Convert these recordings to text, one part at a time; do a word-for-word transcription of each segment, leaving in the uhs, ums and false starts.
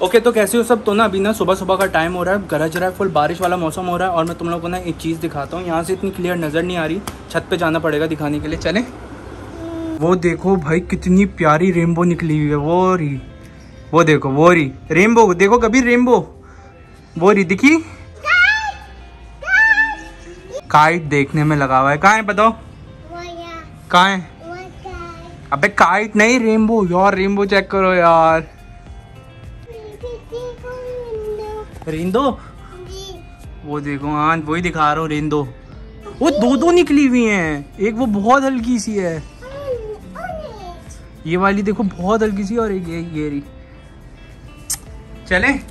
Okay तो कैसे हो सब। तो ना अभी ना सुबह सुबह का टाइम हो रहा है, गरज रहा है, फुल बारिश वाला मौसम हो रहा है। और मैं तुम लोगों को ना एक चीज़ दिखाता हूँ, यहाँ से इतनी क्लियर नज़र नहीं आ रही, छत पे जाना पड़ेगा दिखाने के लिए। चले। वो देखो भाई कितनी प्यारी रेनबो निकली हुई है। वो रही, वो देखो, वो रही रेनबो। देखो कभी रेनबो, वो रही दिखी। काइट देखने में लगा हुआ है। कहाँ है बताओ, कहाँ है? अबे काइट नहीं, रेनबो यार। रेनबो चेक करो यार। रेंदो, वो देखो। हाँ वही दिखा रहा हूँ, रेंदो। वो दो दो निकली हुई हैं, एक वो बहुत हल्की सी है, ये वाली देखो बहुत हल्की सी, और एक ये ये रही। चले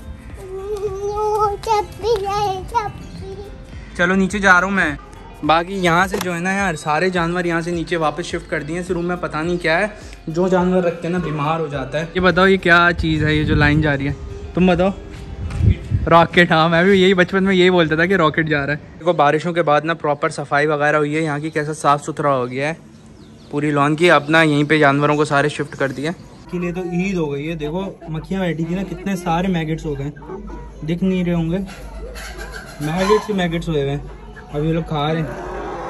चलो नीचे जा रहा हूँ मैं। बाकी यहाँ से जो है ना यार, सारे जानवर यहाँ से नीचे वापस शिफ्ट कर दिए इस रूम में। पता नहीं क्या है, जो जानवर रखते हैं ना बीमार हो जाता है। ये बताओ ये क्या चीज़ है, ये जो लाइन जा रही है, तुम बताओ। रॉकेट। हाँ मैं भी यही बचपन में यही बोलता था कि रॉकेट जा रहा है। देखो बारिशों के बाद ना प्रॉपर सफाई वगैरह हुई है यहाँ की, कैसा साफ़ सुथरा हो गया है पूरी लॉन की। अपना यहीं पे जानवरों को सारे शिफ्ट कर दिया के लिए। तो ईद हो गई है। देखो मक्खियाँ बैठी थी ना, कितने सारे मैगेट्स हो गए, दिख नहीं रहे होंगे, मैगेट्स ही मैगेट्स हुए हुए। अब ये लोग खा रहे हैं।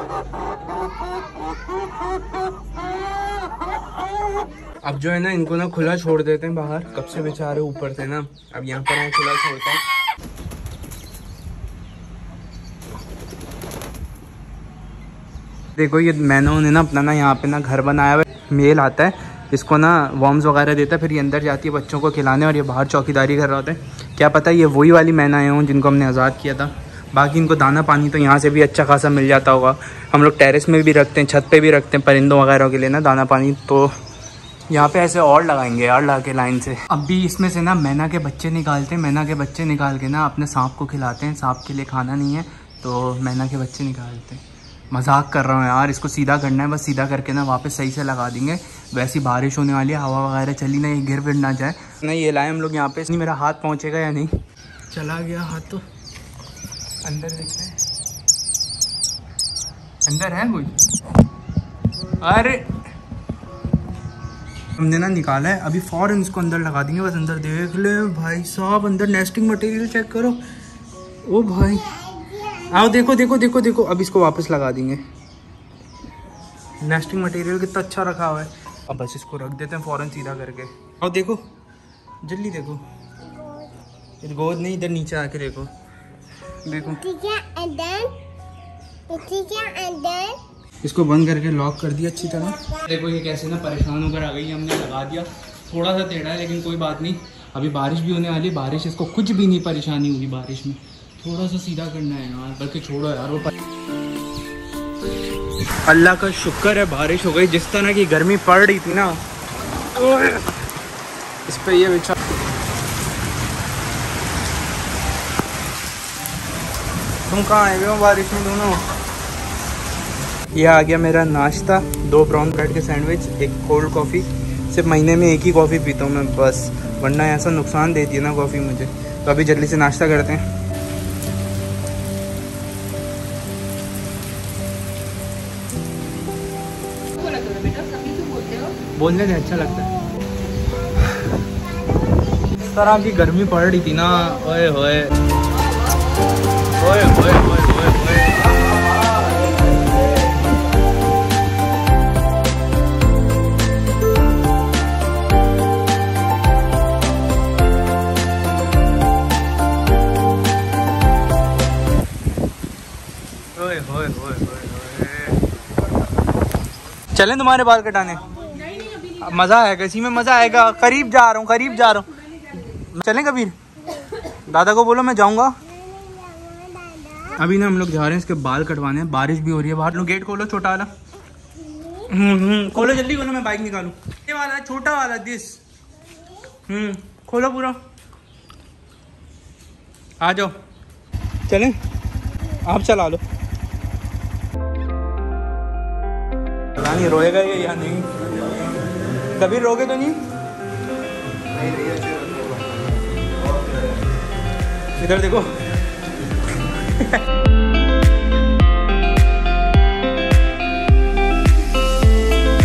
अब जो है ना इनको ना खुला छोड़ देते हैं बाहर, कब से बेचारे ऊपर थे ना, अब यहाँ पर खुला छोड़ता है। देखो ये मैंने ने ना अपना ना यहाँ पे ना घर बनाया हुआ है। मेल आता है, इसको ना वॉर्म्स वगैरह देता है, फिर ये अंदर जाती है बच्चों को खिलाने, और ये बाहर चौकीदारी कर रहा होता है। क्या पता ये वही वाली मैना आए हों जिनको हमने आज़ाद किया था। बाकी इनको दाना पानी तो यहाँ से भी अच्छा खासा मिल जाता होगा। हम लोग टेरेस में भी रखते हैं, छत पे भी रखते हैं परिंदों वगैरह के लिए ना दाना पानी। तो यहाँ पे ऐसे और लगाएंगे यार, लगा के लाइन से। अब भी इसमें से ना मैना के बच्चे निकालते हैं, मैना के बच्चे निकाल के ना अपने सांप को खिलाते हैं। सांप के लिए खाना नहीं है तो मैना के बच्चे निकालते हैं। मजाक कर रहा हूँ यार, इसको सीधा करना है, बस सीधा करके ना वापस सही से लगा देंगे। वैसी बारिश होने वाली है, हवा वगैरह चली ना, ये गिर फिर ना जाए ना। ये लाए हम लोग यहाँ पे, नहीं मेरा हाथ पहुँचेगा या नहीं। चला गया हाथ, तो अंदर दिख रहा है, अंदर है कोई। अरे हमने ना निकाला है, अभी फौरन इसको अंदर लगा देंगे। बस अंदर देख ले भाई साहब, अंदर नेस्टिंग मटेरियल चेक करो। ओ भाई आओ देखो देखो देखो देखो। अब इसको वापस लगा देंगे। नेस्टिंग मटेरियल कितना अच्छा रखा हुआ है। अब बस इसको रख देते हैं फौरन सीधा करके। और देखो जल्दी देखो, गोद नहीं, इधर नीचे आके देखो देखो। इसको बंद करके लॉक कर दिया अच्छी तरह। देखो ये कैसे ना परेशान होकर आ गई, हमने लगा दिया। थोड़ा सा टेढ़ा है लेकिन कोई बात नहीं, अभी बारिश भी होने वाली है। बारिश इसको कुछ भी नहीं परेशानी होगी बारिश में। थोड़ा सा सीधा करना है यार, बल्कि छोड़ो यार वो। अल्लाह का शुक्र है बारिश हो गई। जिस तरह की गर्मी पड़ रही थी ना, इस पे ये बिछा। तुम कहाँ आए हुए हो बारिश में दोनों? ये आ गया मेरा नाश्ता, दो ब्राउन ब्रेड के सैंडविच, एक कोल्ड कॉफ़ी। सिर्फ महीने में एक ही कॉफ़ी पीता हूँ मैं बस, वरना ऐसा नुकसान देती है ना कॉफ़ी मुझे। तो अभी जल्दी से नाश्ता करते हैं। बोलने से अच्छा लगता है। इस तरह की गर्मी पड़ रही थी ना, ओए होए ओए होए ओए ओए ओए। ओए होए ओए ओए। चलें तुम्हारे बाल कटाने? मज़ा आएगा इसी में, मज़ा आएगा। करीब जा रहा हूँ, करीब जा रहा हूँ। चलें कबीर? दादा को बोलो मैं जाऊँगा। अभी ना हम लोग जा रहे हैं इसके बाल कटवाने। बारिश भी हो रही है बाहर। लो गेट खोलो, छोटा वाला। हम्म खोलो जल्दी खोलो, मैं बाइक निकालूं। ये वाला छोटा वाला दिस। हम्म खोलो पूरा। आ जाओ चलें, आप चला लो। पता नहीं रोएगा ये या नहीं। कभी रोगे तो नहीं? इधर देखो।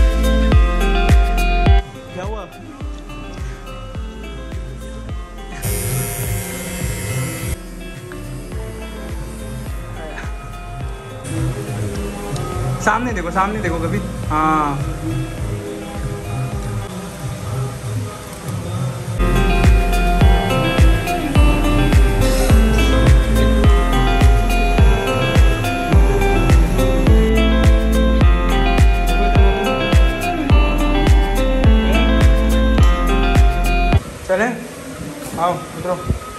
क्या हुआ? सामने देखो, सामने देखो कभी। हाँ चले, आओ उतरो,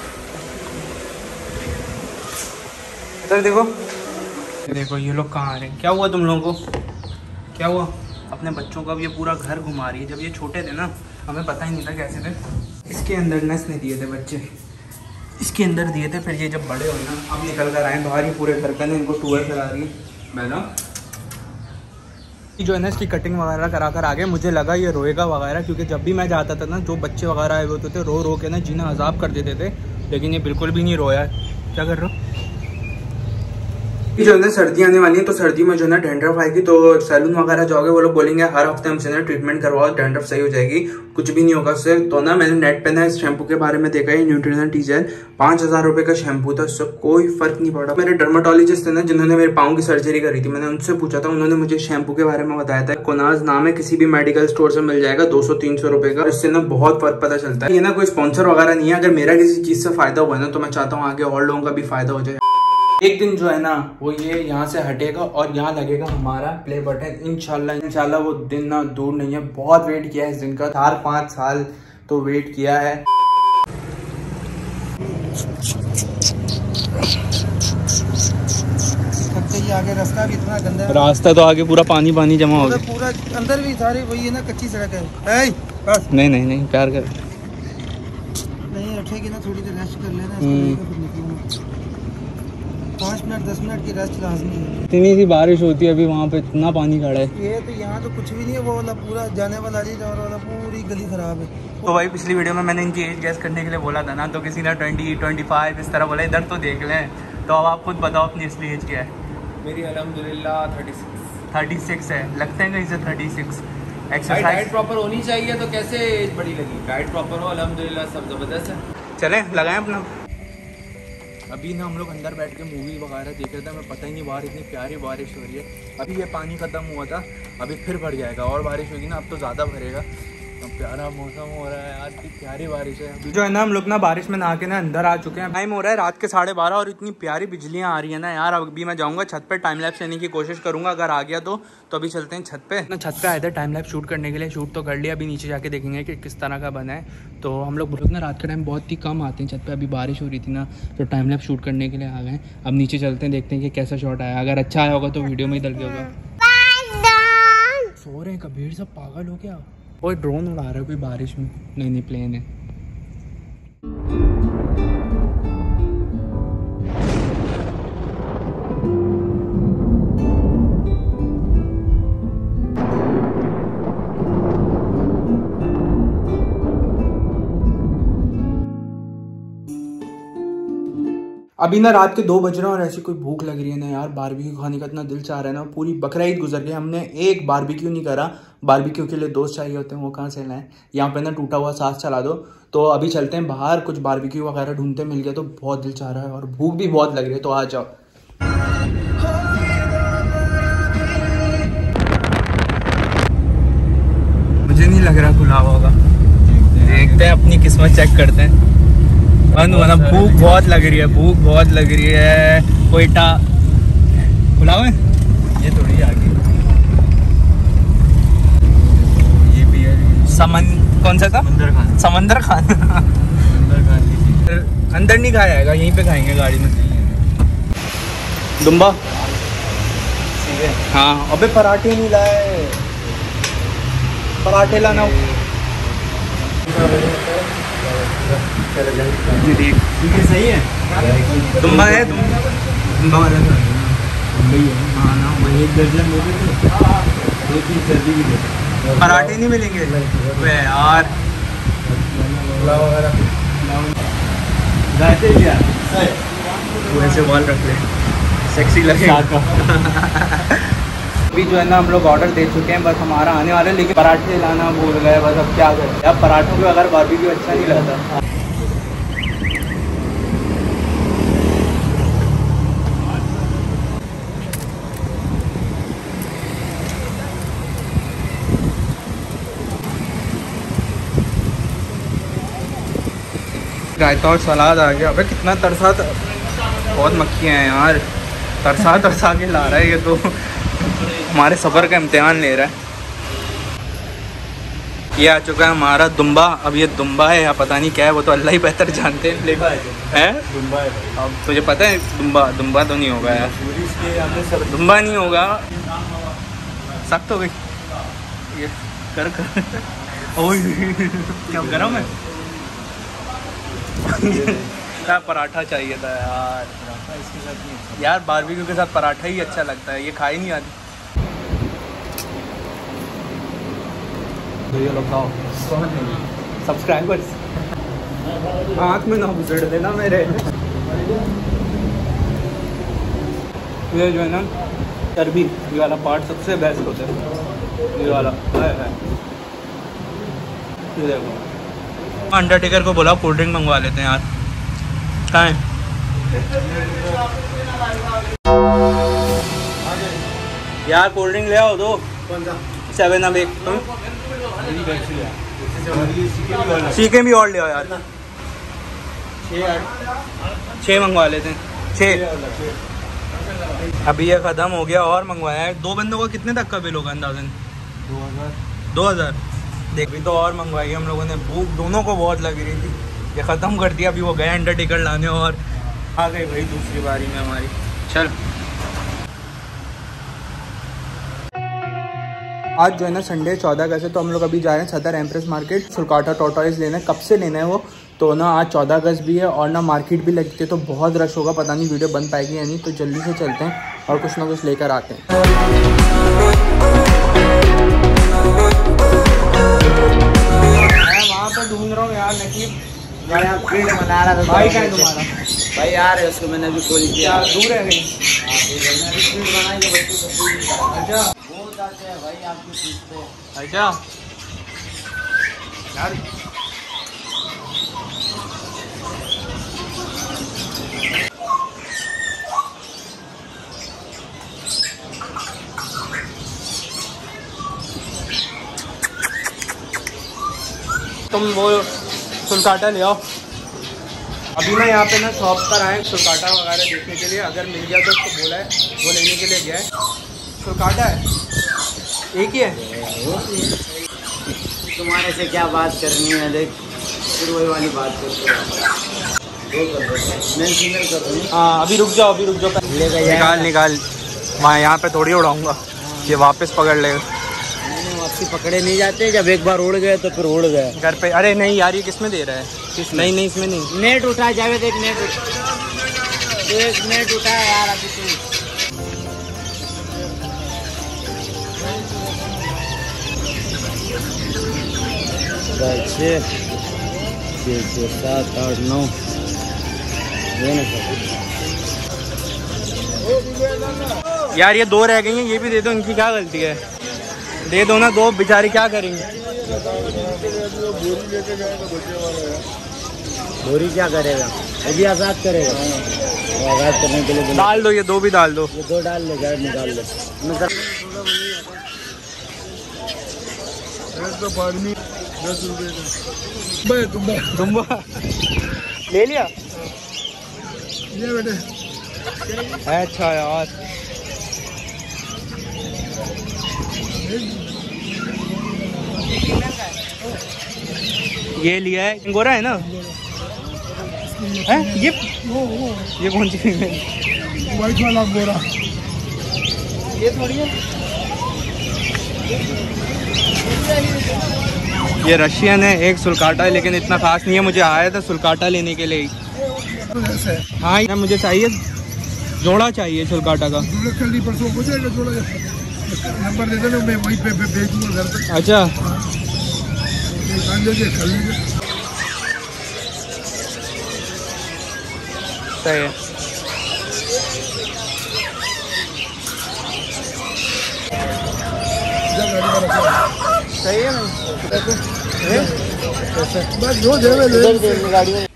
इधर देखो। देखो ये लोग कहाँ आ रहे हैं। क्या हुआ तुम लोगों को, क्या हुआ? अपने बच्चों को अब ये पूरा घर घुमा रही है। जब ये छोटे थे ना, हमें पता ही नहीं था कैसे थे। इसके अंदर नस नहीं दिए थे बच्चे, इसके अंदर दिए थे। फिर ये जब बड़े हो ना, अब निकल कर आए बाहर ही पूरे घर का ना, इनको टूर करा रही है। मैडम जो है ना, इसकी कटिंग वगैरह करा कर आ गए। मुझे लगा ये रोएगा वगैरह, क्योंकि जब भी मैं जाता था ना, जो बच्चे वगैरह आए होते थे रो रो के ना जीना अजाब कर देते थे, लेकिन ये बिल्कुल भी नहीं रोया है। क्या कर रहे हो? जो है ना सर्दी आने वाली है, तो सर्दी में जो है ना डैंड्रफ आएगी, तो सैलून वगैरह जाओगे वो लोग बोलेंगे हर हफ्ते हमसे ना ट्रीटमेंट करवाओ, डैंड्रफ सही हो जाएगी। कुछ भी नहीं होगा उससे। तो ना मैंने नेट पे ना इस शैम्पू के बारे में देखा है, न्यूट्रिना टी जेल। पांच हजार रुपए का शैम्पू था, उससे कोई फर्क नहीं पड़ा। मेरे डर्माटोलॉजिस्ट थे ना, जिन्होंने मेरे पाँव की सर्जरी करी थी, मैंने उनसे पूछा था, उन्होंने मुझे शैम्पू के बारे में बताया था। कोनाज नाम है, किसी भी मेडिकल स्टोर से मिल जाएगा, दो सौ तीन सौ रुपए का। इससे ना बहुत फर्क पता चलता है। ये ना कोई स्पॉन्सर वगैरह नहीं है। अगर मेरा किसी चीज से फायदा हुआ है ना, तो मैं चाहता हूँ आगे और लोगों का भी फायदा हो जाए। एक दिन जो है ना, वो ये यहाँ से हटेगा और यहाँ लगेगा हमारा प्ले बटन। इंशाल्लाह इंशाल्लाह वो दिन ना दूर नहीं है। बहुत वेट किया है इस दिन का, चार पाँच साल तो वेट किया है। आगे रास्ता भी इतना गंदा है। रास्ता तो आगे पूरा पानी पानी जमा हो गया, पूरा अंदर भी सारी वही है ना, कच्ची सड़क है। ए, नहीं नहीं नहीं प्यार कर, नहीं उठेगी ना, थोड़ी देर रेस्ट कर लेना। पाँच मिनट दस मिनट की रेस्ट लाजमी है। इतनी सी बारिश होती है, अभी वहाँ पे इतना पानी खड़ा है। ये तो यहाँ तो कुछ भी नहीं है, वो वाला पूरा जाने वाला वाला पूरी गली खराब है। तो भाई पिछली वीडियो में मैंने इनकी एज गैस करने के लिए बोला था ना, तो किसी ने ट्वेंटी ट्वेंटी फाइव इस तरह बोला। इधर तो देख लें। तो अब आप खुद बताओ अपनी असली एज क्या है? मेरी अल्हम्दुलिल्लाह थर्टी सिक्स थर्टी सिक्स है। लगते हैं कहीं से thirty six. Exercise diet proper होनी चाहिए, तो कैसे एज बड़ी लगी? डाइट प्रॉपर हो, अल्हम्दुलिल्लाह सब ज़बरदस्त है। चलें लगाएं अपना। अभी ना हम लोग अंदर बैठ के मूवी वगैरह देख रहे थे, हमें पता ही नहीं बाहर इतनी प्यारी बारिश हो रही है। अभी ये पानी ख़त्म हुआ था, अभी फिर भर जाएगा और बारिश होगी ना, अब तो ज़्यादा भरेगा। अब प्यारा मौसम हो रहा है, आज की प्यारी बारिश है। अभी जो है ना, हम लोग ना बारिश में नहा के ना अंदर आ चुके हैं। टाइम हो रहा है रात के साढ़े बारह और इतनी प्यारी बिजलियाँ आ रही है ना यार। अभी मैं जाऊँगा छत पे, टाइम लैप्स लेने की कोशिश करूँगा, अगर आ गया तो तो अभी चलते हैं छत पे ना। छत पे आए थे टाइम लैप्स शूट करने के लिए, शूट तो कर लिया, अभी नीचे जाके देखेंगे कि किस तरह का बना है। तो हम लोग लोग ना रात के टाइम बहुत ही कम आते हैं छत पे। अभी बारिश हो रही थी ना, तो टाइम लैप्स शूट करने के लिए आ गए। अब नीचे चलते हैं, देखते हैं कि कैसा शॉट आया। अगर अच्छा आया होगा तो वीडियो में ही डल गया होगा। सो रहे हैं कबीर, सब पागल हो गया। कोई ड्रोन उड़ा रहा है कोई बारिश में? नहीं नहीं प्लेन है। अभी ना रात के दो बज रहे हैं और ऐसी कोई भूख लग रही है ना यार। बारबेक्यू खाने का इतना दिल चाह रहा है ना। पूरी बकरा ईद गुजर गई, हमने एक बारबेक्यू नहीं करा। बारबेक्यू के लिए दोस्त चाहिए होते हैं, वो कहाँ से लाएं? यहाँ पे ना टूटा हुआ सास चला दो। तो अभी चलते हैं बाहर, कुछ बारबेक्यू वगैरह ढूंढते, मिल गया तो बहुत दिल चाह रहा है और भूख भी बहुत लग रही है। तो आ जाओ। मुझे नहीं लग रहा खुला होगा, देखते हैं, अपनी किस्मत चेक करते हैं। बंद हुआ ना, भूख बहुत लग रही है, भूख बहुत लग रही है। कोयटा खुला हुआ है, ये थोड़ी आगे, ये भी है। समन कौन सा था? समंदर खान। समंदर खान समंदर खान अंदर नहीं खाया जाएगा, यहीं पे खाएंगे गाड़ी में। दुम्बा हाँ। अबे पराठे नहीं लाए, पराठे लाना। ये सही है। दुम्बा है, दुम्बा वाला हाँ ना, वही एक दर्जन दे देते, एक ही सर्दी की देते। पराठे नहीं मिलेंगे वे यार। जाते क्या वो ऐसे बॉल रख ले, सेक्सी लगेगा। अभी जो है ना हम लोग ऑर्डर दे चुके हैं, बस हमारा आने वाला है, लेकिन पराठे लाना भूल गए। बस अब क्या करें, अब पराठों के अगर बारबेक्यू अच्छा नहीं लगता। रायता और सलाद आ गया। अबे कितना तरसा था, बहुत मक्खियाँ हैं यार, तरसा तरसा के ला रहा है ये तो। हमारे सफ़र का इम्तिहान ले रहा है। ये आ चुका है हमारा दुम्बा। अब ये दुम्बा है या पता नहीं क्या है, वो तो अल्लाह ही बेहतर जानते हैं। लेकिन है दुम्बा है। अब तुझे पता है दुम्बा दुम्बा तो नहीं होगा यार, दुम्बा नहीं होगा। सख्त हो गई ये कर कर। क्या गरम है क्या? पराठा चाहिए था यार, इसके साथ नहीं यार, बारबेक्यू के साथ पराठा ही अच्छा लगता है, ये खा ही नहीं आती। तो ये लोग खाओ सब्सक्राइबर्स, आँख में ना घुसड़ देना मेरे। ये जो है ना चर्बी, ये वाला पार्ट सबसे बेस्ट होता है, ये वाला है, है। ये देखो, अंडरटेकर को बोला कोल्ड ड्रिंक मंगवा लेते हैं यार। कहाँ है यार? कोल्ड ड्रिंक ले आओ दो, सेवन अब एक, सीखे भी और ले आओ यार। छः मंगवा लेते हैं, छः। अभी ये ख़त्म हो गया और मंगवाया है। दो बंदों का कितने तक का बिल होगा अंदाज़न? दो हज़ार दो हज़ार देख भी तो और मंगवाई हम लोगों ने। भूख दोनों को बहुत लग रही थी, ये ख़त्म कर दिया। अभी वो गए अंडरटेकर लाने और आ गई भाई दूसरी बारी में हमारी। चल आज जो है ना संडे चौदह अगस्त है, तो हम लोग अभी जा रहे हैं सदर एम्प्रेस मार्केट सुलकाटा टोटॉइस लेना है। कब से लेना है वो, तो ना आज चौदह अगस्त भी है और ना मार्केट भी लगती है, तो बहुत रश होगा। पता नहीं वीडियो बन पाएगी या नहीं, तो जल्दी से चलते हैं और कुछ ना कुछ लेकर आते हैं। मैं वहाँ पर ढूंढ रहा हूँ यार नकीब, भाई आप फील्ड बना रहा था। भाई क्या है तुम्हारा? भाई यार है, उसको मैंने अभी कॉल किया। दूर है कहीं? फील्ड बनाई तो बच्चों को अच्छा बहुत आते हैं भाई आपकी फीस पे। अच्छा यार तुम वो सुलकाटा ले आओ। अभी ना यहाँ पे ना शॉप पर आए सुलकाटा वगैरह देखने के लिए, अगर मिल गया तो उसको बोला है, वो लेने के लिए गया है। सुलकाटा है, एक ही है। तुम्हारे से क्या बात करनी है, देख फिर वही वाली बात करते हैं। हाँ अभी रुक जाओ, अभी रुक जाओ, निकाल निकाल। वहाँ यहाँ पे थोड़ी उड़ाऊँगा, ये वापस पकड़ लेगा। वापसी पकड़े नहीं जाते, जब एक बार उड़ गए तो फिर उड़ गए घर पे। अरे नहीं यार, ये किस में दे रहा है? किस? नहीं नहीं इसमें नहीं। नेट उठा जावेद, एक नेट उठा, एक नेट उठा यार अभी तू। छः छः छः सात आठ नौ, यार ये दो रह गई हैं, ये भी दे दो। इनकी क्या गलती है? दे दो ना, दो बेचारे क्या करेंगे? बोरी क्या करेगा, वो भी आज़ाद करेगा। वो आज़ाद करने के लिए डाल दो, ये दो भी डाल दो। ये दो डाल ले, गाइड निकाल ले। दस रुपये का तुम्बा ले लिया ये बेटे। अच्छा यार, ये लिया है, अंगोरा है ना? है ये ये कौन सी फीमेल? वाइट वाला अंगोरा। ये थोड़ी है, ये रशियन है। एक सुलकाटा है, लेकिन इतना खास नहीं है। मुझे आया था सुलकाटा लेने के लिए। हाँ यार मुझे चाहिए, जोड़ा चाहिए सुलकाटा का। कल परसों हो जाएगा जोड़ा, नंबर दे देना, मैं वहीं पे भेज दूँगा घर पे। अच्छा सही है। सही है ना? बस जो दे गाड़ी में।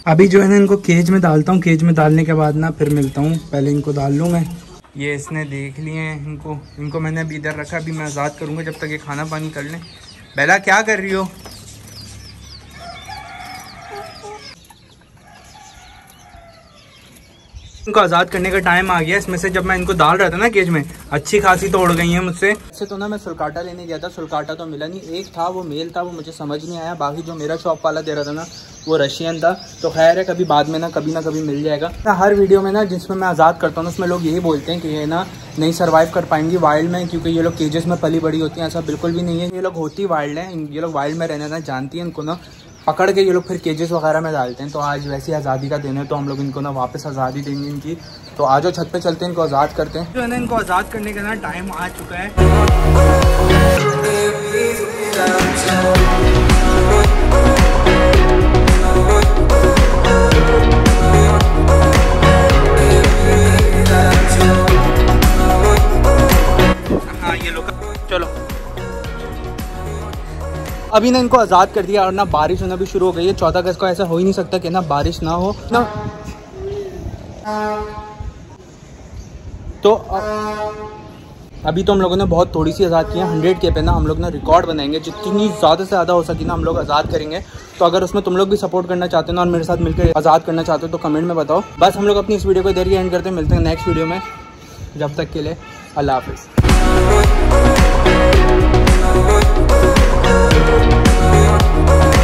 अभी जो है ना इनको केज में डालता हूँ, केज में डालने के बाद ना फिर मिलता हूँ। पहले इनको डाल लूँ मैं। ये इसने देख लिए हैं इनको इनको मैंने अभी इधर रखा। अभी मैं आज़ाद करूँगा जब तक ये खाना पानी कर लें। बेला क्या कर रही हो? इनको आज़ाद करने का टाइम आ गया। इसमें से जब मैं इनको डाल रहा था ना केज में, अच्छी खासी तो उड़ गई हैं मुझसे। इससे तो ना मैं सुलकाटा लेने गया था, सुलकाटा तो मिला नहीं। एक था वो मेल था, वो मुझे समझ नहीं आया। बाकी जो मेरा शॉप वाला दे रहा था ना वो रशियन था। तो खैर है, कभी बाद में ना कभी ना कभी मिल जाएगा। ना हर वीडियो में ना जिसमें मैं आज़ाद करता हूँ ना उसमें लोग यही बोलते हैं कि ये ना नहीं सर्वाइव कर पाएंगी वाइल्ड में, क्योंकि ये लोग केजेस में पली बड़ी होती हैं। ऐसा बिल्कुल भी नहीं है। ये लोग होती वाइल्ड हैं, ये लोग वाइल्ड में रहना ना जानती हैं। इनको ना पकड़ के ये लोग फिर केजेस वगैरह में डालते हैं। तो आज वैसी आज़ादी का दिन है तो हम लोग इनको ना वापस आज़ादी देंगे इनकी। तो आज जो छत पे चलते हैं, इनको आज़ाद करते हैं। जो है ना इनको आज़ाद करने का ना टाइम आ चुका है। हाँ ये लोग चलो अभी ना इनको आज़ाद कर दिया और ना बारिश होना भी शुरू हो गई है। चौदह अगस्त को ऐसा हो ही नहीं सकता कि ना बारिश ना हो ना। तो अभी तो हम लोगों ने बहुत थोड़ी सी आज़ाद किया। हंड्रेड के पे ना हम लोग ना रिकॉर्ड बनाएंगे, जितनी ज़्यादा से ज़्यादा हो सके ना हम लोग आज़ाद करेंगे। तो अगर उसमें तुम लोग भी सपोर्ट करना चाहते हो ना और मेरे साथ मिलकर आज़ाद करना चाहते हो तो कमेंट में बताओ। बस हम लोग अपनी इस वीडियो को इधर ही एंड करते हैं। मिलते हैं नेक्स्ट वीडियो में। जब तक के लिए अल्लाह हाफिज़।